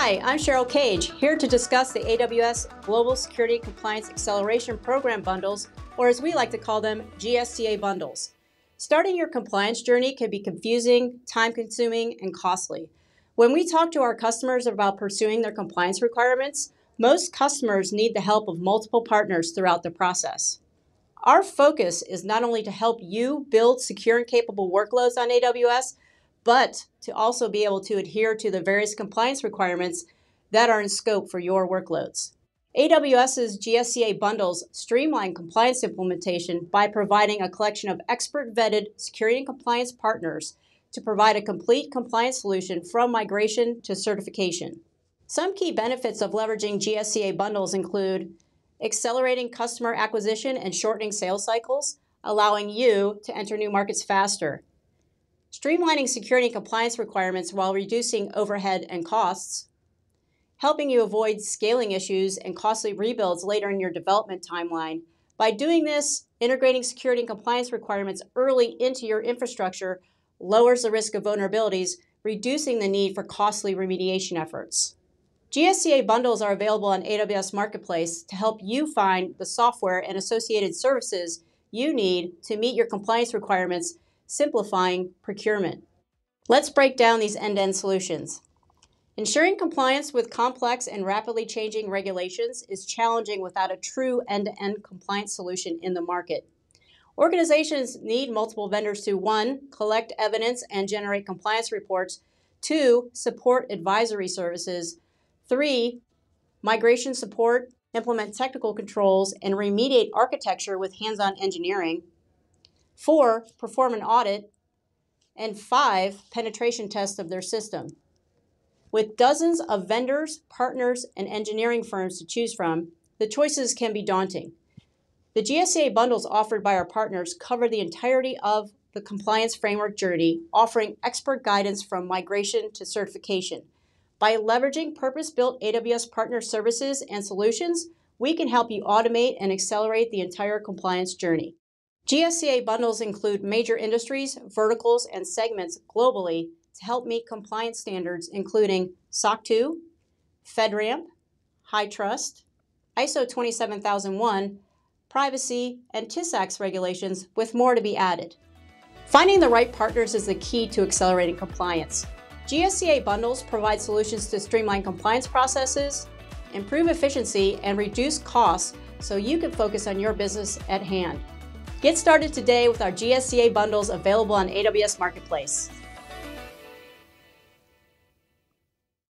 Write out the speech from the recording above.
Hi, I'm Cheryl Cage, here to discuss the AWS Global Security Compliance Acceleration Program bundles, or as we like to call them, GSCA bundles. Starting your compliance journey can be confusing, time-consuming, and costly. When we talk to our customers about pursuing their compliance requirements, most customers need the help of multiple partners throughout the process. Our focus is not only to help you build secure and capable workloads on AWS, but to also be able to adhere to the various compliance requirements that are in scope for your workloads. AWS's GSCA bundles streamline compliance implementation by providing a collection of expert-vetted security and compliance partners to provide a complete compliance solution from migration to certification. Some key benefits of leveraging GSCA bundles include accelerating customer acquisition and shortening sales cycles, allowing you to enter new markets faster. Streamlining security and compliance requirements while reducing overhead and costs. Helping you avoid scaling issues and costly rebuilds later in your development timeline. By doing this, integrating security and compliance requirements early into your infrastructure lowers the risk of vulnerabilities, reducing the need for costly remediation efforts. GSCA bundles are available on AWS Marketplace to help you find the software and associated services you need to meet your compliance requirements, simplifying procurement. Let's break down these end-to-end solutions. Ensuring compliance with complex and rapidly changing regulations is challenging without a true end-to-end compliance solution in the market. Organizations need multiple vendors to 1. Collect evidence and generate compliance reports, 2. Support advisory services, 3. Migration support, implement technical controls, and remediate architecture with hands-on engineering, 4. Perform an audit, and 5. Penetration test of their system. With dozens of vendors, partners, and engineering firms to choose from, the choices can be daunting. The GSCA bundles offered by our partners cover the entirety of the compliance framework journey, offering expert guidance from migration to certification. By leveraging purpose-built AWS partner services and solutions, we can help you automate and accelerate the entire compliance journey. GSCA bundles include major industries, verticals, and segments globally to help meet compliance standards including SOC 2, FedRAMP, HITRUST, ISO 27001, privacy, and TISAX regulations, with more to be added. Finding the right partners is the key to accelerating compliance. GSCA bundles provide solutions to streamline compliance processes, improve efficiency, and reduce costs so you can focus on your business at hand. Get started today with our GSCA bundles available on AWS Marketplace.